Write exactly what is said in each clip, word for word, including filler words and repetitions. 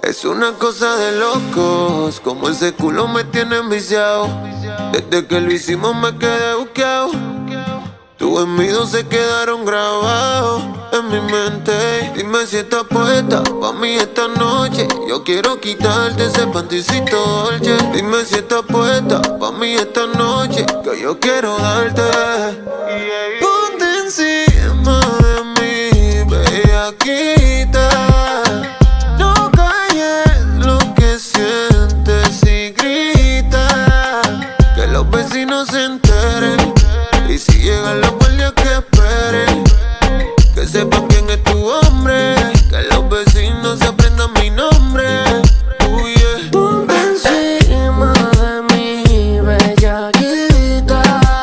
Es una cosa de locos, como ese culo me tiene enviciado. Desde que lo hicimos me quedé buqueado. Tus envidios se quedaron grabados en mi mente. Dime si estás puesta pa' mí esta noche. Yo quiero quitarte ese panticito dolce. Dime si estás puesta pa' mí esta noche, que yo quiero darte. Ponte encima de mí, bellaquita. No calles lo que sientes y grita, que los vecinos se enteren. Y si llegan los guardias que esperen, que sepan quién es tu hombre, que los vecinos se aprendan mi nombre. Uh, yeah. Ponte encima de mí, bellaquita.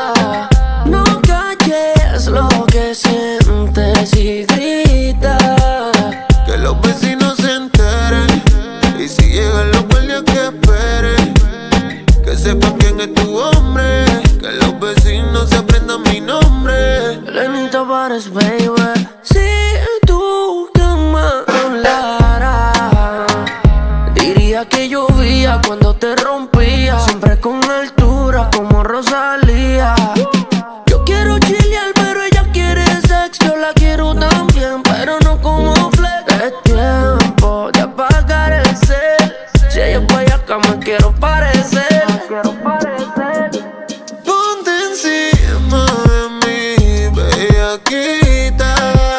No calles lo que sientes y grita, que los vecinos se enteren. Y si llegan los guardias que esperen, que sepan quién es tu hombre, que los vecinos se aprendan mi nombre. Lenita Pares, baby. Si tu cama hablara, diría que llovía cuando te rompía, siempre con altura como Rosalía. Yo quiero chilear, pero ella quiere sexo. Yo la quiero también, pero no como flex. Es tiempo de apagar el cel. Si ella es guayaca, me quiero parecer. Me quiero parecer. Ponte encima de mí, bellaquita.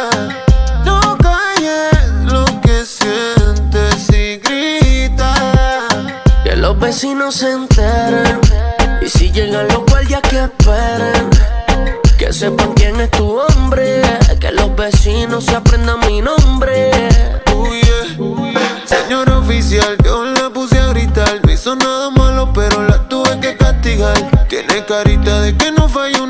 No calles lo que sientes y grita, Que los vecinos se enteren. Y si llegan los guardias que esperen, que sepan quién es tu hombre, que los vecinos se aprendan mi nombre. uh, yeah. Uh, yeah. Señor oficial, yo la puse a gritar. No hizo nada malo, pero la tuve que castigar. Tiene carita de que no falló